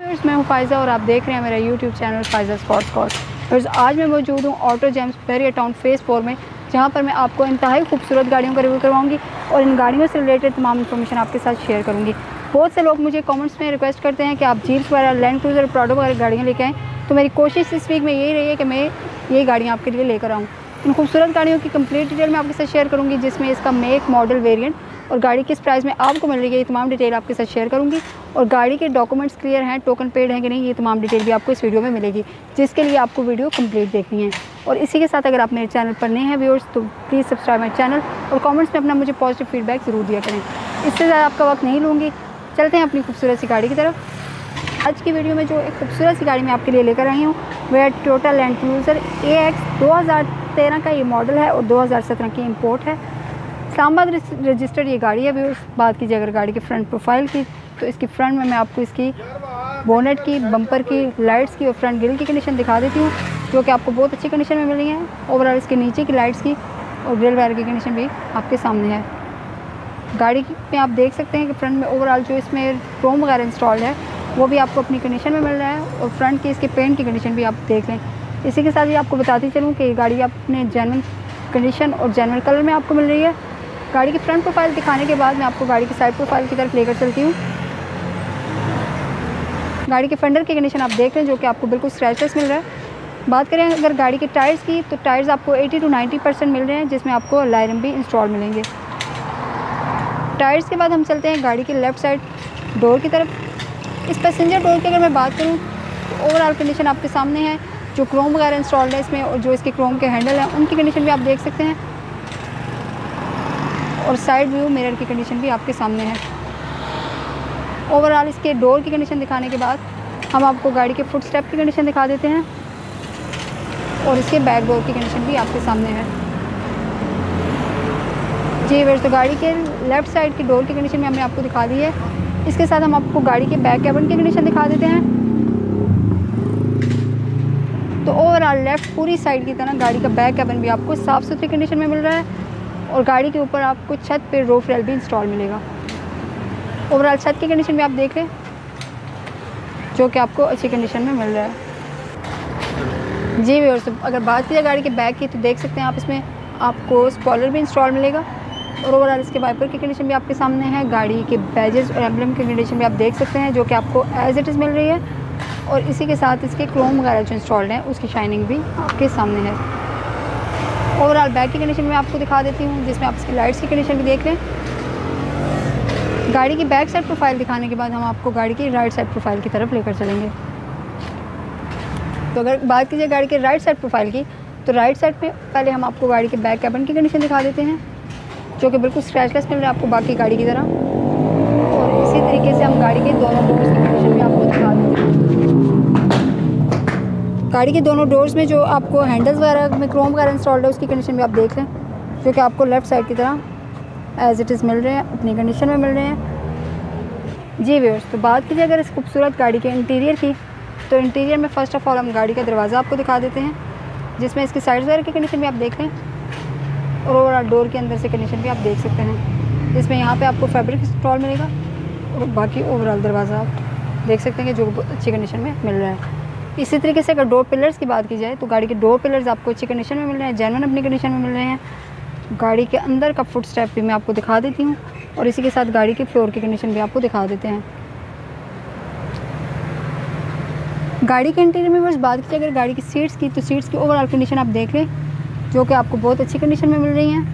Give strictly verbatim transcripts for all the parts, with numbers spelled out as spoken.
मैं हूँ फ़ाइज़ा और आप देख रहे हैं मेरा YouTube channel Faiza spots cars. आज मैं मौजूद हूँ auto gems Bahria town phase four में, जहाँ पर मैं आपको इंतहाई खूबसूरत गाड़ियों का रिव्यू करवाऊंगी और इन गाड़ियों से रिलेटेड तमाम इन्फॉर्मेशन आपके साथ शेयर करूँगी। बहुत से लोग मुझे कमेंट्स में रिक्वेस्ट करते हैं कि आप जीप्स वगैरह, लैंड क्रूज़र, प्राडो वगैरह गाड़ियाँ लेके आएँ, तो मेरी कोशिश इस वीक में यही रही है कि मैं ये गाड़ियाँ आपके लिए लेकर आऊँ। इन खूबसूरत गाड़ियों की कंप्लीट डिटेल मैं आपके साथ शेयर करूँगी, जिसमें इसका मेक, मॉडल, वेरिएंट और गाड़ी किस प्राइस में आपको मिल रही है, ये तमाम डिटेल आपके साथ शेयर करूँगी। और गाड़ी के डॉक्यूमेंट्स क्लियर हैं, टोकन पेड हैं कि नहीं, ये तमाम डिटेल भी आपको इस वीडियो में मिलेगी, जिसके लिए आपको वीडियो कंप्लीट देखनी है। और इसी के साथ अगर आप मेरे चैनल पर नए हैं व्यूअर्स, तो प्लीज़ सब्सक्राइब माई चैनल और कमेंट्स में अपना मुझे पॉजिटिव फीडबैक ज़रूर दिया करें। इससे ज़्यादा आपका वक्त नहीं लूँगी, चलते हैं अपनी खूबसूरत सी गाड़ी की तरफ। आज की वीडियो में जो एक खूबसूरत सी गाड़ी मैं आपके लिए लेकर आई हूँ वह Toyota Land Cruiser A X दो हज़ार तेरह का ये मॉडल है और दो हज़ार सत्रह की इम्पोर्ट है। इस्लामाबाद रजिस्टर्ड ये गाड़ी है व्यूअर्स। बात कीजिए अगर गाड़ी के फ्रंट प्रोफाइल की, तो इसकी फ्रंट में मैं आपको इसकी बोनेट की, बम्पर की, लाइट्स की और फ्रंट ग्रिल की कंडीशन दिखा देती हूँ, जो कि आपको बहुत अच्छी कंडीशन में मिल रही है। ओवरऑल इसके नीचे की लाइट्स की और ग्रिल वायर की कंडीशन भी आपके सामने है। गाड़ी में आप देख सकते हैं कि फ्रंट में ओवरऑल जो इसमें क्रोम वगैरह इंस्टॉल्ड है वो भी आपको अपनी कंडीशन में मिल रहा है और फ्रंट की इसके पेंट की कंडीशन भी आप देख लें। इसी के साथ ही आपको बताती चलूँ कि ये गाड़ी अपने जेन्युइन कंडीशन और जेन्युइन कलर में आपको मिल रही है। गाड़ी की फ्रंट प्रोफाइल दिखाने के बाद मैं आपको गाड़ी की साइड प्रोफाइल की तरफ लेकर चलती हूँ। गाड़ी के फेंडर की कंडीशन आप देख रहे हैं, जो कि आपको बिल्कुल स्क्रैचलेस मिल रहा है। बात करें अगर गाड़ी के टायर्स की, तो टायर्स आपको अस्सी टू नब्बे परसेंट मिल रहे हैं, जिसमें आपको अलॉय रिम भी इंस्टॉल मिलेंगे। टायर्स के बाद हम चलते हैं गाड़ी के लेफ़्ट साइड डोर की तरफ। इस पैसेंजर डोर की अगर मैं बात करूँ तो ओवरऑल कंडीशन आपके सामने है। जो क्रोम वगैरह इंस्टॉल्ड है इसमें और जो इसके क्रोम के हैंडल हैं उनकी कंडीशन भी आप देख सकते हैं। और साइड व्यू मिरर की कंडीशन भी आपके सामने है। ओवरऑल इसके डोर की कंडीशन दिखाने के बाद हम आपको गाड़ी के फुट स्टेप की कंडीशन दिखा देते हैं और इसके बैक डोर की कंडीशन भी आपके सामने है। जी वैसे तो गाड़ी के लेफ़्ट साइड की डोर की कंडीशन में हमने आपको दिखा दी है। इसके साथ हम आपको गाड़ी के बैक कैबिन की कंडीशन दिखा देते हैं। तो ओवरऑल लेफ़्ट पूरी साइड की तरह गाड़ी का बैक कैबिन भी आपको साफ़ सुथरी कंडीशन में मिल रहा है और गाड़ी के ऊपर आपको छत पे रूफ रेल भी इंस्टॉल मिलेगा। ओवरऑल छत की कंडीशन भी आप देख लें, जो कि आपको अच्छी कंडीशन में मिल रहा है। जी व्यूअर्स, अगर बात की जाए गाड़ी के बैक की, तो देख सकते हैं आप इसमें आपको स्पॉइलर भी इंस्टॉल मिलेगा और ओवरऑल इसके वाइपर की कंडीशन भी आपके सामने है। गाड़ी के बैजेस और एम्बलम की कंडीशन भी आप देख सकते हैं, जो कि आपको एज इट इज़ मिल रही है। और इसी के साथ इसके क्रोम वगैरह जो इंस्टॉल्ड हैं उसकी शाइनिंग भी आपके सामने है। ओवरऑल बैक की कंडीशन मैं आपको दिखा देती हूँ, जिसमें आप इसकी लाइट्स की कंडीशन भी देख लें। गाड़ी की बैक साइड प्रोफाइल दिखाने के बाद हम आपको गाड़ी की राइट साइड प्रोफाइल की तरफ लेकर चलेंगे। तो अगर बात कीजिए गाड़ी के राइट साइड प्रोफाइल की, तो राइट साइड पे पहले हम आपको गाड़ी के बैक कैबिन की कंडीशन दिखा देते हैं, जो कि बिल्कुल स्क्रैचलेस मिल रहा है आपको बाकी गाड़ी की तरह। और इसी तरीके से हम गाड़ी के दोनों डोर्स की कंडीशन भी आपको दिखा देते हैं। गाड़ी के दोनों डोर्स में जो आपको हैंडल्स वगैरह में क्रोम वगैरह इंस्टॉल्ड है उसकी कंडीशन भी आप देख लें, जो कि आपको लेफ़्ट साइड की तरह एज इट इज़ मिल रहे हैं, अपनी कंडीशन में मिल रहे हैं। जी व्यूअर्स, तो बात कीजिए अगर इस खूबसूरत गाड़ी के इंटीरियर की, तो इंटीरियर में फ़र्स्ट ऑफ़ ऑल हम गाड़ी का दरवाज़ा आपको दिखा देते हैं, जिसमें इसकी साइड्स वगैरह की कंडीशन भी आप देख लें और ओवरऑल डोर के अंदर से कंडीशन भी आप देख सकते हैं, जिसमें यहाँ पे आपको फैब्रिक इंस्टॉल मिलेगा और बाकी ओवरऑल दरवाज़ा आप देख सकते हैं कि जो अच्छी कंडीशन में मिल रहा है। इसी तरीके से अगर डोर पिलर्स की बात की जाए, तो गाड़ी के डोर पिलर्स आपको अच्छी कंडीशन में मिल रहे हैं, जेन्युइन अपनी कंडीशन में मिल रहे हैं। गाड़ी के अंदर का फुट स्टेप भी मैं आपको दिखा देती हूँ और इसी के साथ गाड़ी की फ्लोर की कंडीशन भी आपको दिखा देते हैं। गाड़ी के इंटीरियर में बस बात की अगर गाड़ी की सीट्स की, तो सीट्स की ओवरऑल कंडीशन आप देख लें, जो कि आपको बहुत अच्छी कंडीशन में मिल रही हैं।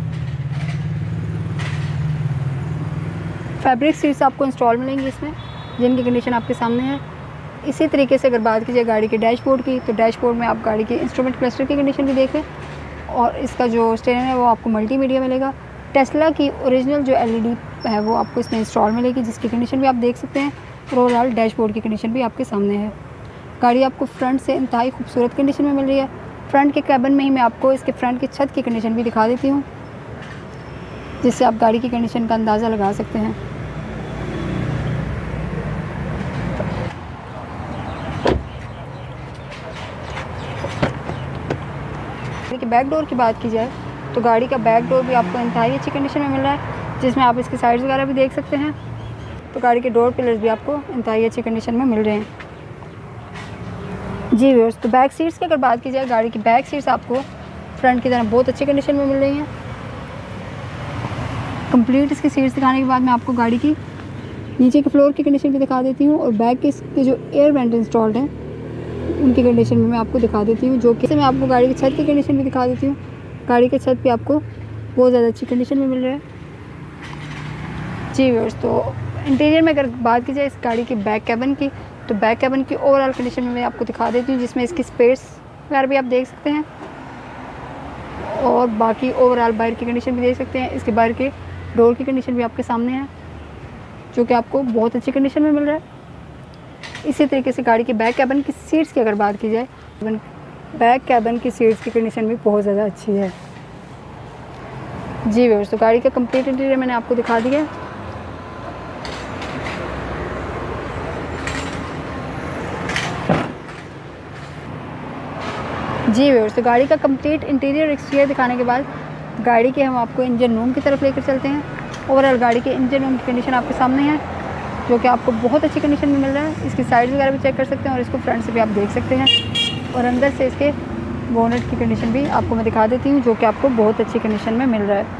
फैब्रिक सीट्स आपको इंस्टॉल मिलेंगी इसमें, जिनकी कंडीशन आपके सामने है। इसी तरीके से अगर बात कीजिए गाड़ी के डैशबोर्ड की, तो डैशबोर्ड में आप गाड़ी के इंस्ट्रूमेंट क्लस्टर की कंडीशन भी देखें और इसका जो स्टीयरिंग है वो आपको मल्टीमीडिया मिलेगा। टेस्ला की ओरिजिनल जो एलईडी है वो आपको इसमें इंस्टॉल मिलेगी, जिसकी कंडीशन भी आप देख सकते हैं और ओवरऑल डैशबोर्ड की कंडीशन भी आपके सामने है। गाड़ी आपको फ्रंट से इंतहाई खूबसूरत कंडीशन में मिल रही है। फ्रंट के कैबिन में ही मैं आपको इसके फ्रंट की छत की कंडीशन भी दिखा देती हूँ, जिससे आप गाड़ी की कंडीशन का अंदाज़ा लगा सकते हैं। गाड़ी के बैक डोर की बात की जाए, तो गाड़ी का बैक डोर भी आपको इंतहाई अच्छी कंडीशन में मिल रहा है, जिसमें आप इसकी साइड्स वगैरह भी देख सकते हैं। तो गाड़ी के डोर पिलर्स भी आपको इंतहाई अच्छी कंडीशन में मिल रहे हैं। जी व्यूअर्स, तो बैक सीट्स की अगर बात की जाए, गाड़ी की बैक सीट्स आपको फ्रंट की तरह बहुत अच्छी कंडीशन में मिल रही हैं। कंप्लीट इसकी सीट्स दिखाने के बाद मैं आपको गाड़ी की नीचे के फ्लोर की कंडीशन भी दिखा देती हूँ और बैक के इसके जो एयर वेंट इंस्टॉल्ड हैं उनकी कंडीशन भी मैं आपको दिखा देती हूँ, जो कि मैं आपको गाड़ी की छत की कंडीशन भी दिखा देती हूँ। गाड़ी की छत भी आपको बहुत ज़्यादा अच्छी कंडीशन में मिल रहा है। जी व्यूअर्स, तो इंटीरियर में अगर बात की जाए इस गाड़ी की बैक कैबिन की, तो बैक कैबिन की ओवरऑल कंडीशन में मैं आपको दिखा देती हूँ, जिसमें इसकी स्पेस वगैरह भी आप देख सकते हैं और बाकी ओवरऑल बाहर की कंडीशन भी देख सकते हैं। इसके बाहर के डोर की कंडीशन भी आपके सामने है, जो कि आपको बहुत अच्छी कंडीशन में मिल रहा है। इसी तरीके से गाड़ी के बैक कैबिन की सीट्स की अगर बात की जाए, बैक कैबिन की सीट्स की कंडीशन भी बहुत ज़्यादा अच्छी है। जी व्यूअर्स, तो गाड़ी का कंप्लीट इंटीरियर मैंने आपको दिखा दिया है। जी व्यूअर्स, तो गाड़ी का कंप्लीट इंटीरियर एक्सटीरियर दिखाने के बाद गाड़ी के हम आपको इंजन रूम की तरफ लेकर चलते हैं। ओवरऑल गाड़ी के इंजन रूम की कंडीशन आपके सामने है, जो कि आपको बहुत अच्छी कंडीशन में मिल रहा है। इसकी साइड वगैरह भी चेक कर सकते हैं और इसको फ्रंट से भी आप देख सकते हैं और अंदर से इसके बोनेट की कंडीशन भी आपको मैं दिखा देती हूँ, जो कि आपको बहुत अच्छी कंडीशन में मिल रहा है।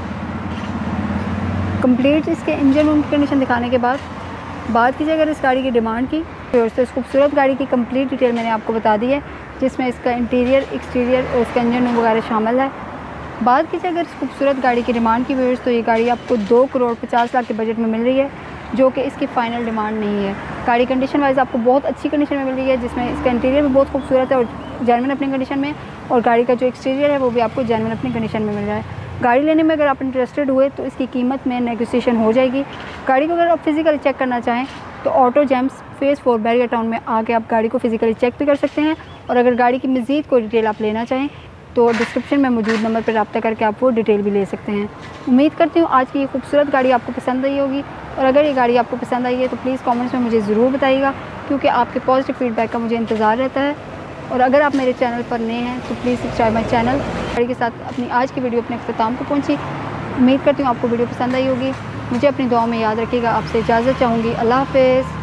कंप्लीट इसके इंजन रूम की कंडीशन दिखाने के बाद बात की जाए अगर इस गाड़ी की डिमांड की, तो इस खूबसूरत गाड़ी की कंप्लीट डिटेल मैंने आपको बता दी है, जिसमें इसका इंटीरियर एक्सटीरियर और इसका इंजन रूम वगैरह शामिल है। बात की जाए अगर इस खूबसूरत गाड़ी की डिमांड की व्यूअर्स, तो ये गाड़ी आपको दो करोड़ पचास लाख के बजट में मिल रही है, जो कि इसकी फ़ाइनल डिमांड नहीं है। गाड़ी कंडीशन वाइज आपको बहुत अच्छी कंडीशन में मिल रही है, जिसमें इसका इंटीरियर भी बहुत खूबसूरत है और जेन्युइन अपनी कंडीशन में, और गाड़ी का जो एक्सटीरियर है वो भी आपको जेन्युइन अपनी कंडीशन में मिल रहा है। गाड़ी लेने में अगर आप इंटरेस्टेड हुए तो इसकी कीमत में नेगोशिएशन हो जाएगी। गाड़ी को अगर आप फिज़िकली चेक करना चाहें तो auto gems phase four Bahria town में आके आप गाड़ी को फिज़िकली चेक भी कर सकते हैं, और अगर गाड़ी की मज़ीद कोई डिटेल आप लेना चाहें तो डिस्क्रिप्शन में मौजूद नंबर पर रब्ता करके आप वो डिटेल भी ले सकते हैं। उम्मीद करती हूँ आज की ये खूबसूरत गाड़ी आपको पसंद आई होगी, और अगर ये गाड़ी आपको पसंद आई है तो प्लीज़ कमेंट्स में मुझे ज़रूर बताइएगा, क्योंकि आपके पॉजिटिव फीडबैक का मुझे इंतज़ार रहता है। और अगर आप मेरे चैनल पर नए हैं तो प्लीज़ सब्सक्राइब माई चैनल। गाड़ी के साथ अपनी आज की वीडियो अपने अख्ताम को पहुँची। उम्मीद करती हूँ आपको वीडियो पसंद आई होगी। मुझे अपनी दुआ में याद रखिएगा। आपसे इजाज़त चाहूँगी। अल्लाह हाफ़िज़।